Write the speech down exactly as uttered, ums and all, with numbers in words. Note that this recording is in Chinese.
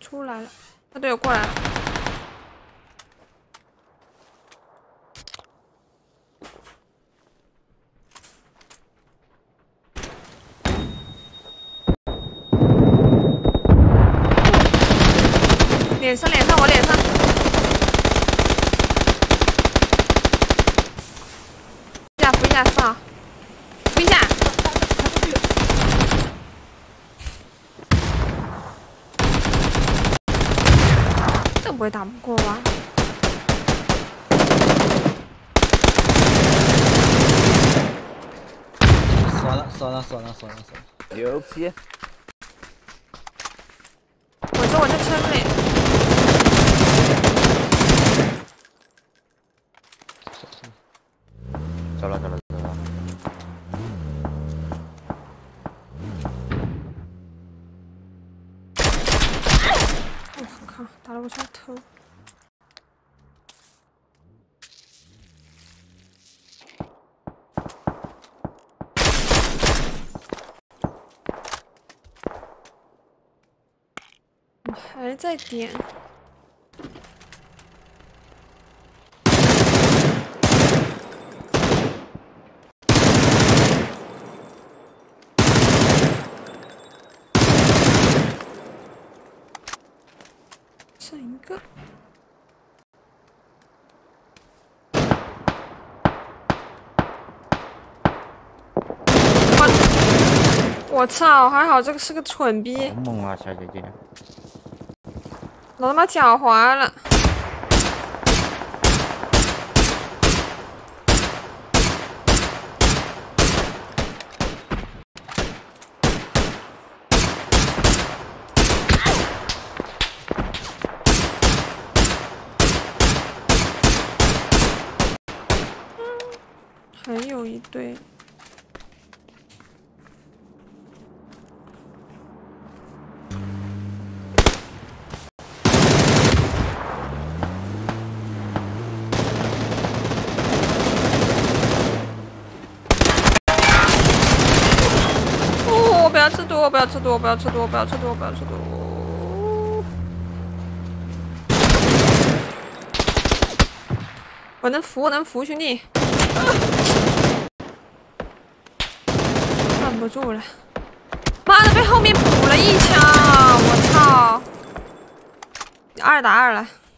出来了，他队友过来了。脸上，脸上，我脸上。扶一下，扶一下，上。扶一下。这不会打不过吧？ 算了算了算了算了算了，牛批！ 我这我这车里。 走了走了走了。 我靠，打了我枪头。我还在点。剩一个。我我操！还好这个是个蠢逼。 好猛啊，小姐姐！ 老他妈脚滑了。还有一队。哦，不要吃多，不要吃多，不要吃多，不要吃多，不要吃多。我能扶，我能扶，兄弟。站不住了，妈的，被后面补了一枪，我操！二打二了。